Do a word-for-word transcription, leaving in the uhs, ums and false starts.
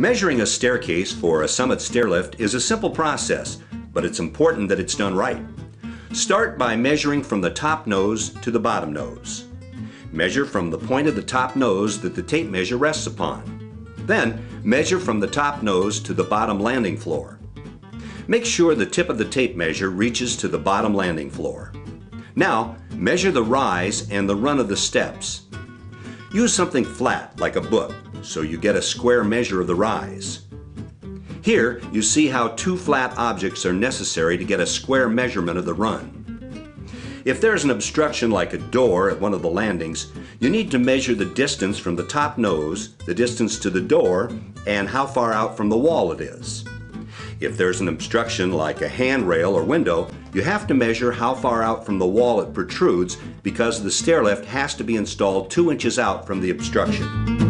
Measuring a staircase for a Summit stairlift is a simple process, but it's important that it's done right. Start by measuring from the top nose to the bottom nose. Measure from the point of the top nose that the tape measure rests upon. Then, measure from the top nose to the bottom landing floor. Make sure the tip of the tape measure reaches to the bottom landing floor. Now, measure the rise and the run of the steps. Use something flat, like a book, so you get a square measure of the rise. Here, you see how two flat objects are necessary to get a square measurement of the run. If there's an obstruction like a door at one of the landings, you need to measure the distance from the top nose, the distance to the door, and how far out from the wall it is. If there's an obstruction like a handrail or window, you have to measure how far out from the wall it protrudes because the stairlift has to be installed two inches out from the obstruction.